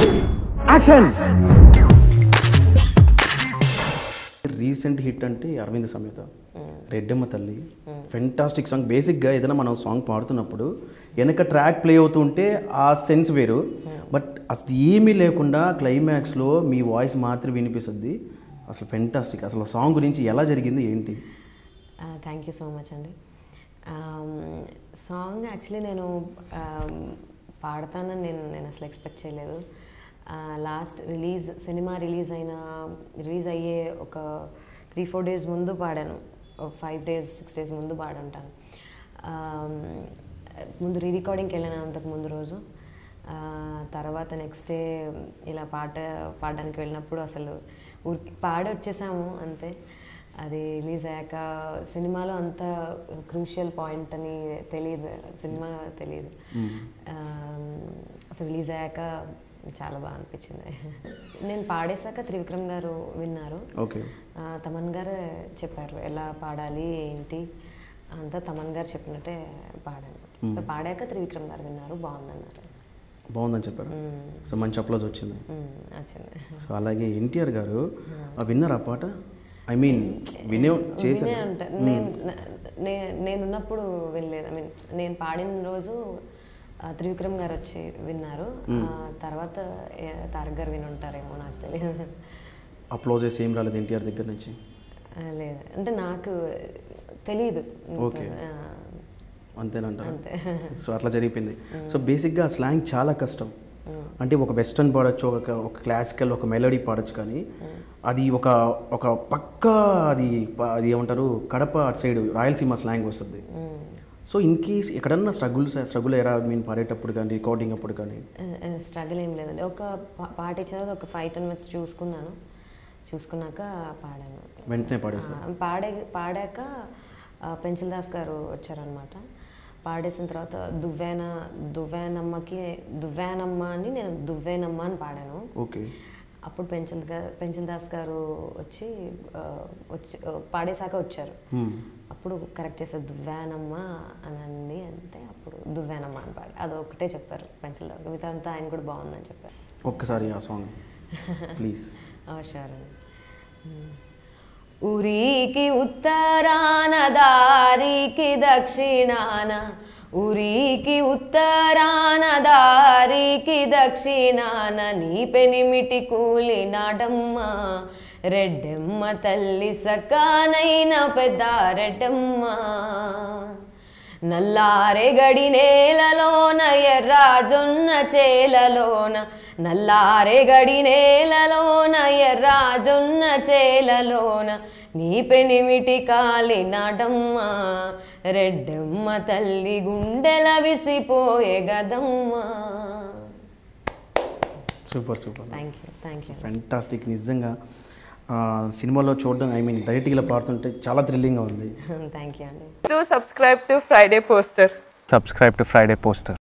Action. Recent hit అంటే అరవింద్ సమేత రెడ్డమ్మ తల్లి, fantastic song. బేసిక్గా ఏదైనా మనం సాంగ్ పాడుతున్నప్పుడు వెనక ట్రాక్ ప్లే అవుతుంటే ఆ సెన్స్ వేరు, బట్ అసలు ఏమీ లేకుండా క్లైమాక్స్లో మీ వాయిస్ మాత్రం వినిపిస్తుంది. అసలు ఫెంటాస్టిక్. అసలు సాంగ్ గురించి ఎలా జరిగింది ఏంటి? థ్యాంక్ యూ సో మచ్ అండి. సాంగ్ యాక్చువల్లీ నేను పాడతానని నేను అసలు ఎక్స్పెక్ట్ చేయలేదు. లాస్ట్ సినిమా రిలీజ్ అయ్యే ఒక 3-4 డేస్ ముందు పాడాను. 5 days 6 days ముందు పాడుంటాను. ముందు రికార్డింగ్కి వెళ్ళాను అంతకు ముందు రోజు. తర్వాత నెక్స్ట్ డే ఇలా పాడడానికి వెళ్ళినప్పుడు అసలు పాడొచ్చేసాము అంతే. అది రిలీజ్ అయ్యాక సినిమాలో అంత క్రూషియల్ పాయింట్ అని తెలియదు, సినిమా తెలియదు. అసలు రిలీజ్ అయ్యాక చాలా బాగా అనిపించింది. నేను పాడేశాక త్రివిక్రమ్ గారు విన్నారు. తమన్ గారు చెప్పారు ఎలా పాడాలి ఏంటి అంతా. తమన్ గారు చెప్పినట్టే పాడాను. సో పాడాక త్రివిక్రమ్ గారు విన్నారు, బాగుందని చెప్పారు. సో మంచి అప్లోజ్ వచ్చింది. సో అలాగే ఎన్టీఆర్ గారు విన్నారు ఆ పాట? ఐ మీన్ వినే నేనున్నప్పుడు వినలేదు. ఐ మీన్ నేను పాడిన రోజు త్రివిక్రమ్ గారు వచ్చి విన్నారు. తర్వాత తారక్ గారు విని ఉంటారేమో, నాకు తెలియదు. అప్లోజెస్ ఏం రాలేదు ఎన్టీఆర్ దగ్గర నుంచి? లేదు, అంటే నాకు తెలియదు. అంతేనంటారు? అంతే. సో అట్లా జరిగిపోయింది. సో బేసిక్గా స్లాంగ్ చాలా కష్టం. అంటే ఒక వెస్ట్రన్ పాడచ్చు, ఒక క్లాసికల్, ఒక మెలోడీ పాడచ్చు, కానీ అది ఒక పక్క అది ఏమంటారు కడప అటు సైడ్ రాయలసీమ స్లాంగ్ వస్తుంది. సో ఇన్ కేస్ ఎక్కడన్నా స్ట్రగుల్ ఎరా మీన్ పాడేటప్పుడు కానీ రికార్డింగ్ అప్పుడు కానీ? స్ట్రగుల్ ఏం లేదండి. ఒక పాట ఇచ్చిన ఒక 5-10 minutes చూసుకున్నాక పాడాను. వెంటనే పాడేసాను. పాడాక పెంచల్ దాస్ గారు వచ్చారనమాట. పాడేసిన తర్వాత దువ్వేనమ్మ అని నేను దువ్వేనమ్మ అని పాడాను. ఓకే. అప్పుడు పెంచల్ దాస్ గారు వచ్చి పాడేశాక వచ్చారు. అప్పుడు కరెక్ట్ చేశారు, దువ్వేనమ్మ అని అంటే అప్పుడు దువ్వేనమ్మ అని పాడారు. అది ఒకటే చెప్పారు పెంచల్ దాస్ గారు, మిగతా అంతా ఆయన కూడా బాగుందని చెప్పారు. ఒక్కసారి ఆ సాంగ్ ప్లీజ్. షూర్. ఉరికి ఉత్తరాన దారికి దక్షిణాన, ఉరికి ఉత్తరాన దారికి దక్షిణాన, నీ పెనిమిటి కూలి నాడమ్మ రెడ్డమ్మ తల్లి సకానైన పెద్ద రెడ్డమ్మ. నల్లారే గడి నేలలోన ఎర్రాజొన్న చేలలోన, నల్లారే గడి నేలలోన ఎర్రాజొన్న చేలలోన, నీ పెనిమిటి కాలి నాడమ్మ రెడ్డమ్మ తల్లి గుండెల విసిపోయే గదమ్మ. సూపర్. Thank you. ఫెంటాస్టిక్. నిజంగా సినిమాలో చూడడం, ఐ మీన్ డైరెక్ట్గా పాడుతుంటే చాలా థ్రిల్లింగ్గా ఉంది. థ్యాంక్ యూ అండి. Do subscribe to Friday Poster. Subscribe to Friday Poster.